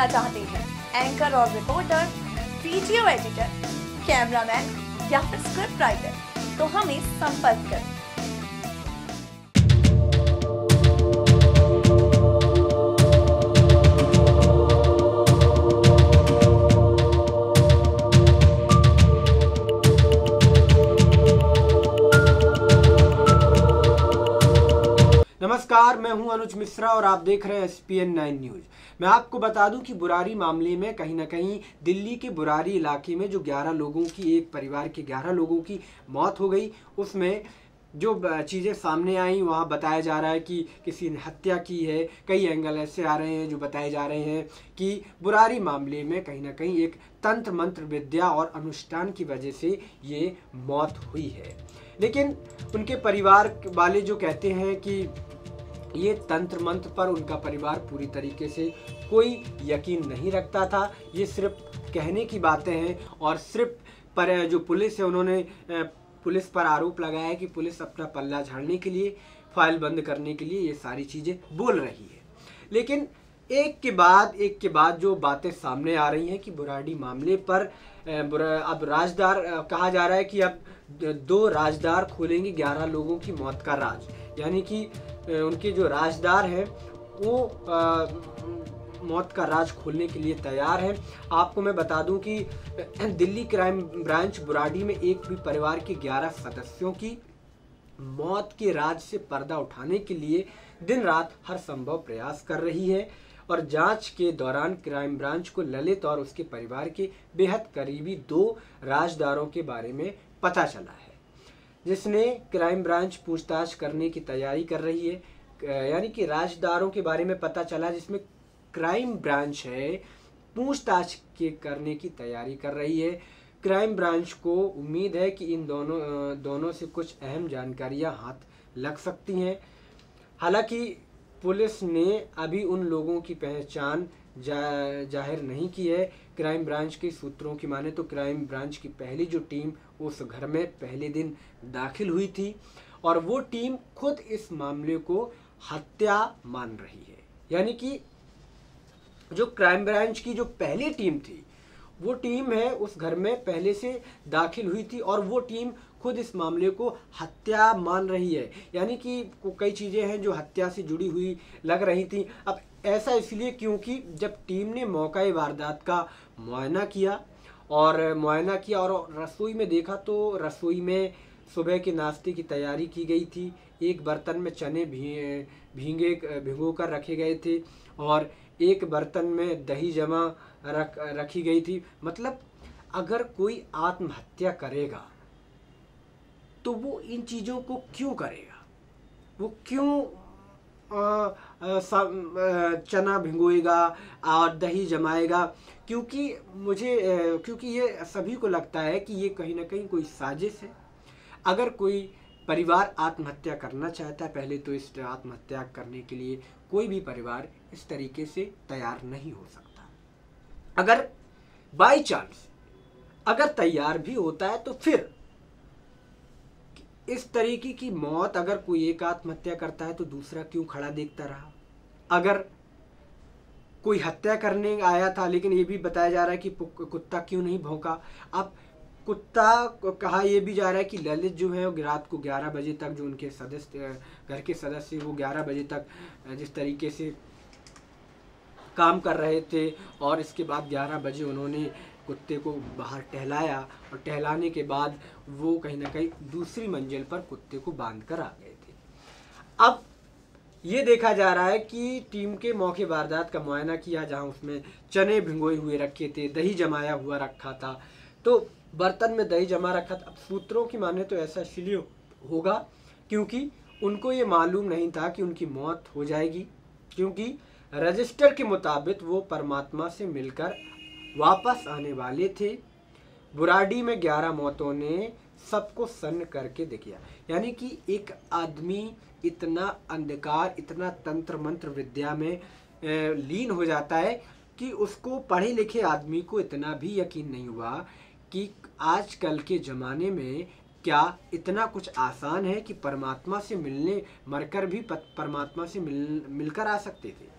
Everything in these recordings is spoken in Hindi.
बनना चाहते हैं, एंकर और रिपोर्टर, वीडियो एडिटर, कैमरामैन या फिर स्क्रिप्ट राइटर, तो हमें संपर्क करें। नमस्कार, मैं हूं अनुज मिश्रा और आप देख रहे हैं SPN 9 न्यूज। मैं आपको बता दूं कि बुरारी मामले में कहीं ना कहीं दिल्ली के बुरारी इलाके में जो 11 लोगों की, एक परिवार के 11 लोगों की मौत हो गई, उसमें जो चीज़ें सामने आई वहाँ बताया जा रहा है कि किसी ने हत्या की है। कई एंगल ऐसे आ रहे हैं जो बताए जा रहे हैं कि बुरारी मामले में कहीं ना कहीं एक तंत्र मंत्र विद्या और अनुष्ठान की वजह से ये मौत हुई है। लेकिन उनके परिवार वाले जो कहते हैं कि ये तंत्र मंत्र पर उनका परिवार पूरी तरीके से कोई यकीन नहीं रखता था, ये सिर्फ कहने की बातें हैं। और सिर्फ पर जो पुलिस है, उन्होंने पुलिस पर आरोप लगाया है कि पुलिस अपना पल्ला झाड़ने के लिए, फाइल बंद करने के लिए ये सारी चीज़ें बोल रही है। लेकिन एक के बाद जो बातें सामने आ रही हैं कि बुराड़ी मामले पर अब राजदार कहा जा रहा है कि अब 2 राजदार खोलेंगे 11 लोगों की मौत का राज। यानी कि उनके जो राजदार हैं वो मौत का राज खोलने के लिए तैयार हैं। आपको मैं बता दूं कि दिल्ली क्राइम ब्रांच बुराड़ी में एक भी परिवार के 11 सदस्यों की मौत के राज से पर्दा उठाने के लिए दिन रात हर संभव प्रयास कर रही है। और जांच के दौरान क्राइम ब्रांच को ललित और उसके परिवार के बेहद करीबी 2 राजदारों के बारे में पता चला है, जिसने क्राइम ब्रांच पूछताछ करने की तैयारी कर रही है। यानी कि राजदारों के बारे में पता चला जिसमें क्राइम ब्रांच है पूछताछ करने की तैयारी कर रही है। क्राइम ब्रांच को उम्मीद है कि इन दोनों से कुछ अहम जानकारियां हाथ लग सकती हैं। हालांकि पुलिस ने अभी उन लोगों की पहचान जाहिर नहीं की है। क्राइम ब्रांच के सूत्रों की माने तो क्राइम ब्रांच की पहली जो टीम उस घर में पहले दिन दाखिल हुई थी और वो टीम खुद इस मामले को हत्या मान रही है। यानी कि जो क्राइम ब्रांच की जो पहली टीम थी, वो टीम है उस घर में पहले से दाखिल हुई थी और वो टीम खुद इस मामले को हत्या मान रही है। यानी कि कई चीज़ें हैं जो हत्या से जुड़ी हुई लग रही थी। अब ऐसा इसलिए क्योंकि जब टीम ने मौका वारदात का मुआयना किया और रसोई में देखा तो रसोई में सुबह के नाश्ते की तैयारी की गई थी। एक बर्तन में चने भिगो कर रखे गए थे और एक बर्तन में दही जमा रखी गई थी। मतलब अगर कोई आत्महत्या करेगा तो वो इन चीज़ों को क्यों करेगा? वो क्यों चना भिगोएगा और दही जमाएगा? क्योंकि ये सभी को लगता है कि ये कहीं ना कहीं कोई साजिश है। अगर कोई परिवार आत्महत्या करना चाहता है, पहले तो इस आत्महत्या करने के लिए कोई भी परिवार इस तरीके से तैयार नहीं हो सकता। अगर बाय चांस अगर तैयार भी होता है तो फिर इस तरीके की मौत अगर कोई एक आत्महत्या करता है तो दूसरा क्यों खड़ा देखता रहा? अगर कोई हत्या करने आया था, लेकिन ये भी बताया जा रहा है कि कुत्ता क्यों नहीं भौंका। अब कुत्ता कहा यह भी जा रहा है कि ललित जो है वो रात को 11 बजे तक, जो उनके सदस्य घर के सदस्य वो 11 बजे तक जिस तरीके से काम कर रहे थे और इसके बाद 11 बजे उन्होंने कुत्ते को बाहर टहलाया और टहलाने के बाद वो कहीं ना कहीं दूसरी मंजिल पर कुत्ते को बांध कर आ गए थे। अब ये देखा जा रहा है कि टीम के मौके वारदात का मुआयना किया, जहां उसमें चने भिगोए हुए रखे थे, दही जमाया हुआ रखा था, तो बर्तन में दही जमा रखा था। अब सूत्रों की माने तो ऐसा इसलिए होगा क्योंकि उनको ये मालूम नहीं था कि उनकी मौत हो जाएगी, क्योंकि रजिस्टर के मुताबिक वो परमात्मा से मिलकर वापस आने वाले थे। बुराड़ी में 11 मौतों ने सबको सन्न करके दिखाया। यानी कि एक आदमी इतना अंधकार, इतना तंत्र मंत्र विद्या में लीन हो जाता है कि उसको पढ़े लिखे आदमी को इतना भी यकीन नहीं हुआ कि आजकल के ज़माने में क्या इतना कुछ आसान है कि परमात्मा से मिलने, मरकर भी परमात्मा से मिलकर आ सकते थे।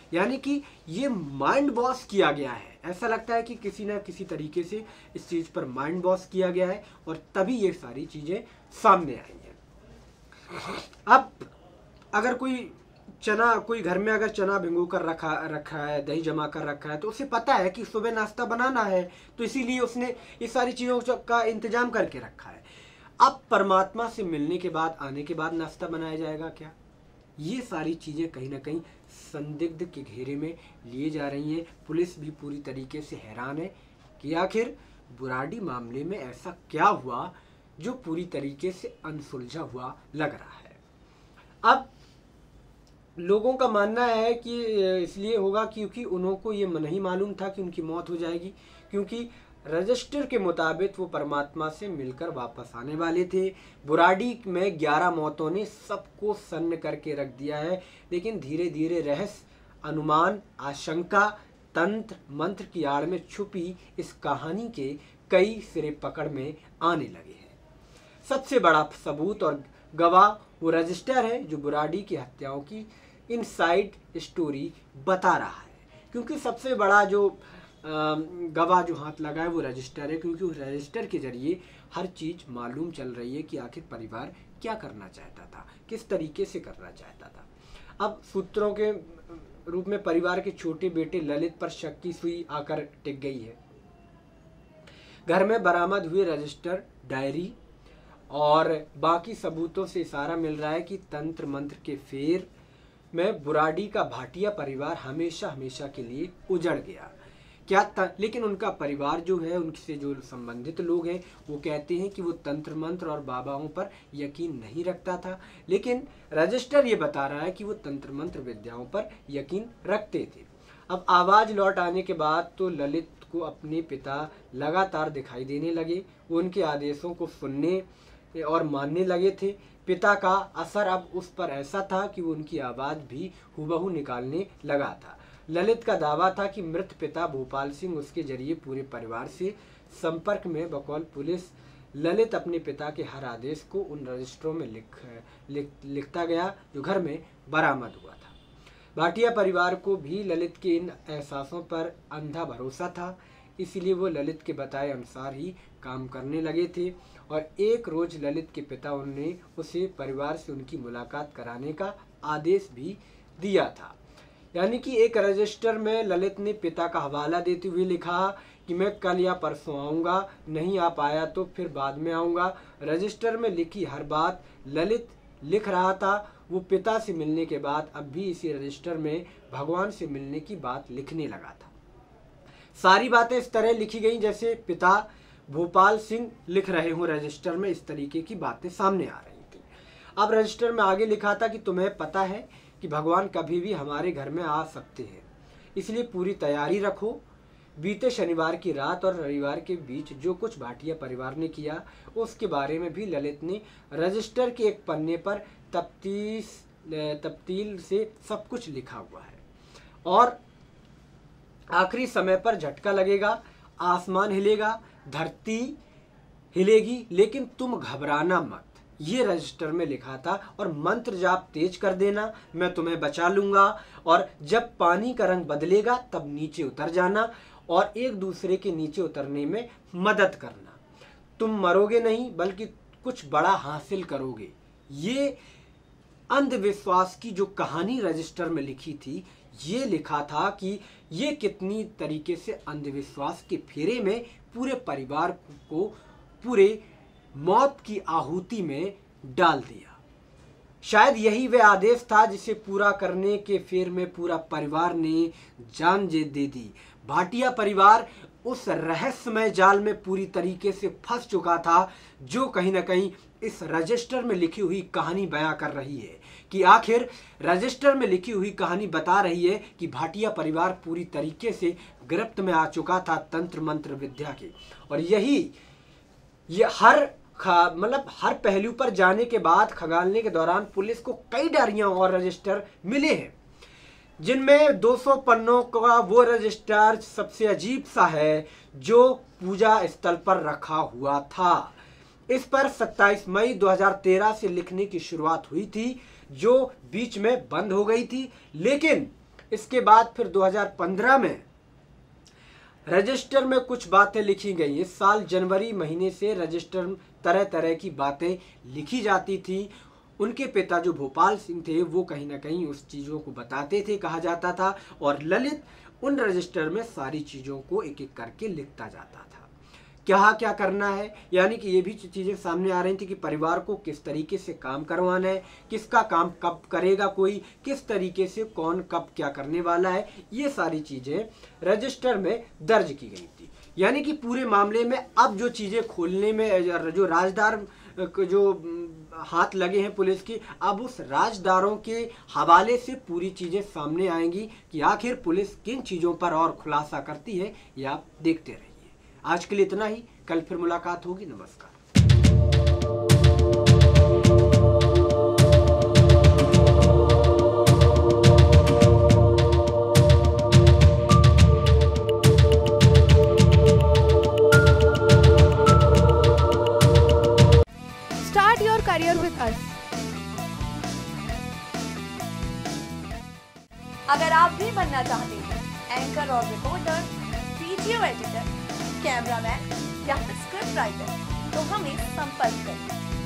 यानी कि ये माइंड वॉश किया गया है। ऐसा लगता है कि किसी ना किसी तरीके से इस चीज़ पर माइंड वॉश किया गया है और तभी ये सारी चीज़ें सामने आई हैं। अब अगर कोई घर में अगर चना भिगो कर रखा है, दही जमा कर रखा है, तो उसे पता है कि सुबह नाश्ता बनाना है, तो इसीलिए उसने ये सारी चीज़ों का इंतजाम करके रखा है। अब परमात्मा से मिलने के बाद, आने के बाद नाश्ता बनाया जाएगा क्या? ये सारी चीज़ें कहीं ना कहीं संदिग्ध के घेरे में लिए जा रही हैं। पुलिस भी पूरी तरीके से हैरान है कि आखिर बुराड़ी मामले में ऐसा क्या हुआ जो पूरी तरीके से अनसुलझा हुआ लग रहा है। अब लोगों का मानना है कि इसलिए होगा क्योंकि उनको ये नहीं मालूम था कि उनकी मौत हो जाएगी, क्योंकि रजिस्टर के मुताबिक वो परमात्मा से मिलकर वापस आने वाले थे। बुराड़ी में 11 मौतों ने सबको सन्न करके रख दिया है, लेकिन धीरे धीरे रहस्य, अनुमान, आशंका, तंत्र मंत्र की आड़ में छुपी इस कहानी के कई सिरे पकड़ में आने लगे हैं। सबसे बड़ा सबूत और गवाह वो रजिस्टर है जो बुराड़ी की हत्याओं की इनसाइड स्टोरी बता रहा है, क्योंकि सबसे बड़ा जो गवाह जो हाथ लगा है वो रजिस्टर है, क्योंकि उस रजिस्टर के जरिए हर चीज़ मालूम चल रही है कि आखिर परिवार क्या करना चाहता था, किस तरीके से करना चाहता था। अब सूत्रों के रूप में परिवार के छोटे बेटे ललित पर शक की सुई आकर टिक गई है। घर में बरामद हुए रजिस्टर, डायरी और बाकी सबूतों से इशारा मिल रहा है कि तंत्र मंत्र के फेर में बुराड़ी का भाटिया परिवार हमेशा हमेशा के लिए उजड़ गया। लेकिन उनका परिवार जो है, उनसे जो संबंधित लोग हैं, वो कहते हैं कि वो तंत्र मंत्र और बाबाओं पर यकीन नहीं रखता था, लेकिन रजिस्टर ये बता रहा है कि वो तंत्र मंत्र विद्याओं पर यकीन रखते थे। अब आवाज़ लौट आने के बाद तो ललित को अपने पिता लगातार दिखाई देने लगे। वो उनके आदेशों को सुनने और मानने लगे थे। पिता का असर अब उस पर ऐसा था कि वो उनकी आवाज़ भी हूबहू निकालने लगा था। ललित का दावा था कि मृत पिता भोपाल सिंह उसके जरिए पूरे परिवार से संपर्क में। बकौल पुलिस, ललित अपने पिता के हर आदेश को उन रजिस्टरों में लिखता गया जो घर में बरामद हुआ था। भाटिया परिवार को भी ललित के इन एहसासों पर अंधा भरोसा था, इसीलिए वो ललित के बताए अनुसार ही काम करने लगे थे। और एक रोज ललित के पिता ने उसे परिवार से उनकी मुलाकात कराने का आदेश भी दिया था। यानी कि एक रजिस्टर में ललित ने पिता का हवाला देते हुए लिखा कि मैं कल या परसों आऊँगा, नहीं आ पाया तो फिर बाद में आऊँगा। रजिस्टर में लिखी हर बात ललित लिख रहा था। वो पिता से मिलने के बाद अब भी इसी रजिस्टर में भगवान से मिलने की बात लिखने लगा था। सारी बातें इस तरह लिखी गई जैसे पिता भोपाल सिंह लिख रहे हों रजिस्टर में, इस तरीके की बातें सामने आ रही थी। अब रजिस्टर में आगे लिखा था कि तुम्हें पता है कि भगवान कभी भी हमारे घर में आ सकते हैं, इसलिए पूरी तैयारी रखो। बीते शनिवार की रात और रविवार के बीच जो कुछ भाटिया परिवार ने किया उसके बारे में भी ललित ने रजिस्टर के एक पन्ने पर तफ्तील से सब कुछ लिखा हुआ है। और आखिरी समय पर झटका लगेगा, आसमान हिलेगा, धरती हिलेगी, लेकिन तुम घबराना मत, ये रजिस्टर में लिखा था। और मंत्र जाप तेज कर देना, मैं तुम्हें बचा लूंगा। और जब पानी का रंग बदलेगा तब नीचे उतर जाना और एक दूसरे के नीचे उतरने में मदद करना। तुम मरोगे नहीं बल्कि कुछ बड़ा हासिल करोगे। ये अंधविश्वास की जो कहानी रजिस्टर में लिखी थी, ये लिखा था कि ये कितनी तरीके से अंधविश्वास के फेरे में पूरे परिवार को पूरे मौत की आहुति में डाल दिया। शायद यही वह आदेश था जिसे पूरा करने के फेर में पूरा परिवार ने जान दे दी। भाटिया परिवार उस रहस्यमय जाल में पूरी तरीके से फंस चुका था, जो कहीं ना कहीं इस रजिस्टर में लिखी हुई कहानी बयां कर रही है कि आखिर रजिस्टर में लिखी हुई कहानी बता रही है कि भाटिया परिवार पूरी तरीके से गिरफ्त में आ चुका था तंत्र मंत्र विद्या के। और ये हर पहलू पर जाने के बाद खंगालने के दौरान पुलिस को कई डायरियां और रजिस्टर मिले हैं, जिनमें 200 पन्नों का वो रजिस्टर सबसे अजीब सा है जो पूजा स्थल पर रखा हुआ था। इस पर 27 मई 2013 से लिखने की शुरुआत हुई थी, जो बीच में बंद हो गई थी। लेकिन इसके बाद फिर 2015 में रजिस्टर में कुछ बातें लिखी गई। इस साल जनवरी महीने से रजिस्टर में तरह तरह की बातें लिखी जाती थी। उनके पिता जो भोपाल सिंह थे वो कहीं ना कहीं उस चीज़ों को बताते थे, कहा जाता था, और ललित उन रजिस्टर में सारी चीज़ों को एक एक करके लिखता जाता था। क्या करना है, यानी कि ये भी चीज़ें सामने आ रही थी कि परिवार को किस तरीके से काम करवाना है, किसका काम कब करेगा कोई, किस तरीके से कौन कब क्या करने वाला है, ये सारी चीज़ें रजिस्टर में दर्ज की गई थी। यानी कि पूरे मामले में अब जो चीज़ें खोलने में जो राजदार जो हाथ लगे हैं पुलिस की, अब उस राजदारों के हवाले से पूरी चीज़ें सामने आएंगी कि आखिर पुलिस किन चीज़ों पर और खुलासा करती है, ये आप देखते रहिए। आज के लिए इतना ही, कल फिर मुलाकात होगी। नमस्कार। Start your career with us. अगर आप भी बनना चाहते हैं एंकर और रिपोर्टर, वीडियो एडिटर, कैमरामैन या फिर स्क्रिप्ट राइटर, तो हमें संपर्क करें।